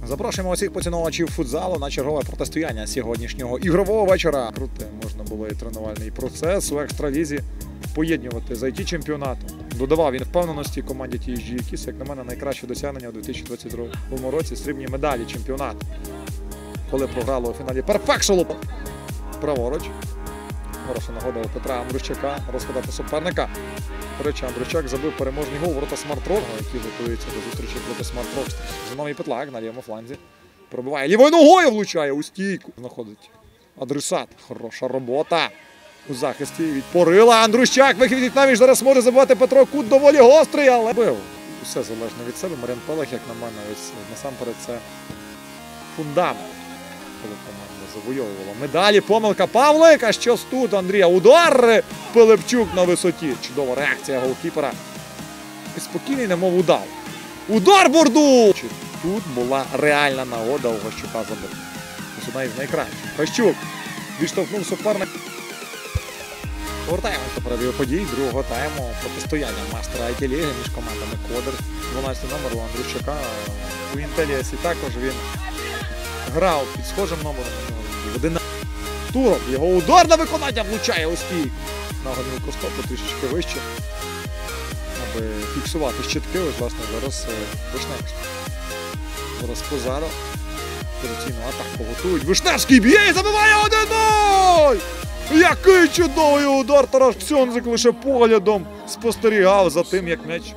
Запрошуємо усіх поціновувачів футзалу на чергове протистояння сьогоднішнього ігрового вечора. Круте можна було і тренувальний процес у екстралізі поєднувати з IT-чемпіонатом. Додавав він впевненості команді TSG Якіс, як на мене, найкраще досягнення у 2022 році – срібні медалі чемпіонату. Коли програли у фіналі Перфекшолу праворуч. Хороша нагода у Петра Андрущака розкидати суперника. До речі, Андрущак забив переможний гол ворота Смарт-Рок, які готуються до зустрічі проти Смарт-Рок. Зиновій Петлак на лівому фланзі. Пробиває лівою ногою, влучає у стійку. Знаходить адресат. Хороша робота у захисті. Відпорила Андрущак. Вихід навіть зараз може забивати Петро. Кут доволі гострий, але бив. Усе залежно від себе. Мар'ян Пелех, як на мене, ось насамперед це фундамент. Коли команда завойовувала медалі. Помилка Павлика. Щось тут, Андрія. Удар. Пилипчук на висоті. Чудова реакція голкіпера. І спокійний, немов удав. Удар Борду! Тут була реальна нагода у Гащука забити. Ось одна із найкращих. Гащук відштовхнув суперника. Повертаємося до перебігу подій другого тайму протистояння мастера IT-ліги між командами Кодер. 12 номер у Андрущака. У Інтеліасі також він грав під схожим номером. Туров. Його удар на виконання влучає у стійку. На гонілку стопу трішечки вище. Аби фіксувати щитки. Ось, власне, зараз Вишневський. Зараз Позаро. Позиційну атаку готують. Вишневський б'є і забиває 1-0! Який чудовий удар! Тарас Ксьонзик лише поглядом спостерігав за тим, як м'яч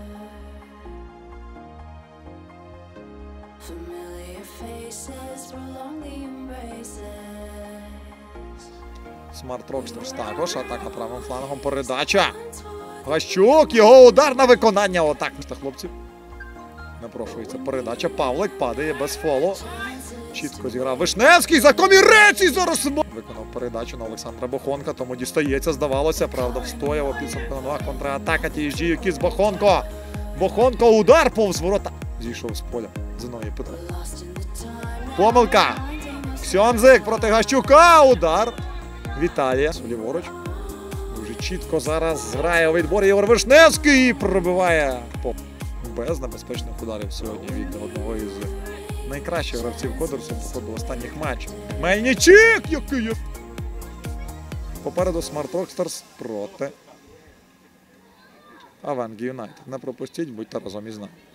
Смарт Рокстерс також. Атака правим флангом. Передача. Гащук. Його удар на виконання. Отак. Хлопці. Напрошується передача. Павлик падає без фолу. Чітко зіграв Вишневський. За комірець і зараз виконав передачу на Олександра Бохонка. Тому дістається, здавалося. Правда, встояв у підсумку на ногах. Контратака TSG Якіс. Бохонко. Бохонко. Удар повз ворота. Зійшов з поля. Зиновій Петро. Помилка. Ксьонзик проти Гащука. Удар. Віталія. Ліворуч. Дуже чітко зараз грає у відборі Ігор Вишневський і пробиває без небезпечних ударів сьогодні від одного із найкращих гравців Кодерсу по ходу останніх матчів. Мельничик! Який є! Попереду Смарт Рокстерс проти Авангі Юнайтед. Не пропустіть, будьте разом із нами.